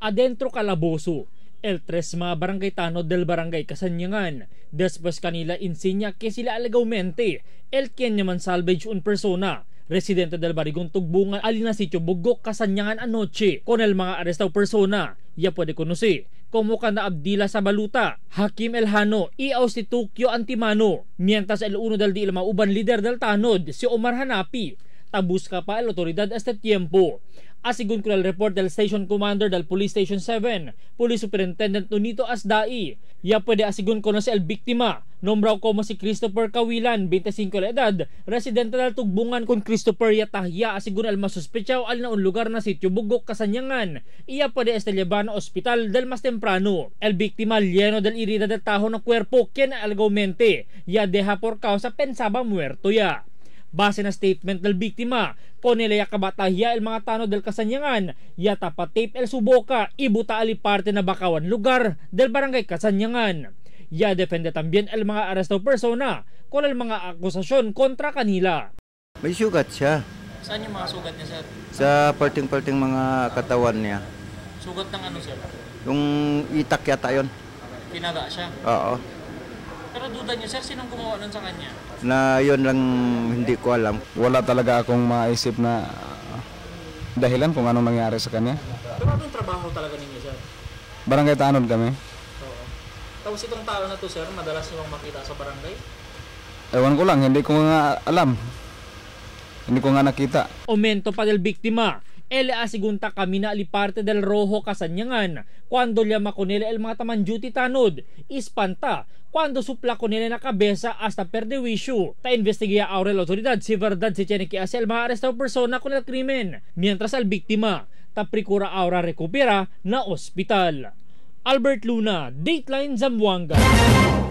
adentro calabozo el tres mga barangay tanod del barangay Kasanyangan. Después kanila insinya que sila legalmente el quien naman salvage un persona residente del barigong Tugbungan alina sitio Bugok Kasanyangan anoche con el mga arrestado persona ya puede conocer como Kana Abdila sa baluta, Hakim Elhano y Austitukyo Antimano, mientras el uno del di uban líder del tanod si Omar Hanapi busca pa el autoridad este tiempo. Asigun con el report del Station Commander del Police Station 7, Police Superintendent Nonito Asdai, ya puede asigun conocer el biktima, nombrado como si Christopher Kawilan, 25 de edad, residente del Tugbungan con Christopher Yatahya, asigun el masuspechado al na un lugar na sitio Bugok Kasanyangan, y ya puede este llevar a hospital del más temprano. El biktima lleno del herida de tajo na cuerpo, quien argumente ya deja por causa pensaba muerto ya. Base na statement del biktima, ponele ya kabatahya el mga tanod del Kasanyangan, ya tapatip el suboka, ibuta ali parte na bakawan lugar del barangay Kasanyangan. Ya defende también el mga arrestado persona con el mga akusasyon kontra kanila. May sugat siya. Saan yung mga sugat niya, sir? Sa parting-parting mga katawan niya. Sugat ng ano, sir? Yung itak yata yun. Pinaga siya? Oo. Pero duda niyo, sir, sinong gumawa nun sa kanya? Na yun lang hindi ko alam. Wala talaga akong maisip na dahilan kung anong nangyari sa kanya. Pero anong trabaho talaga ninyo, sir? Barangay tanod kami. Oo. Tapos itong tao na to, sir, madalas niyo makita sa barangay? Ewan ko lang, hindi ko nga alam. Hindi ko nga nakita. Aumento pa del biktima. El asigunta kami na aliparte del Rojo Kasanyangan cuando llama con él el mga taman duty tanod ispanta cuando supla con él na kabeza hasta perdewisyo ta investiga ahora la autoridad si verdad si tiene que hacer el mga arrestado persona con el crimen mientras al biktima ta procura ahora recupera na ospital. Albert Luna, Dateline Zamboanga.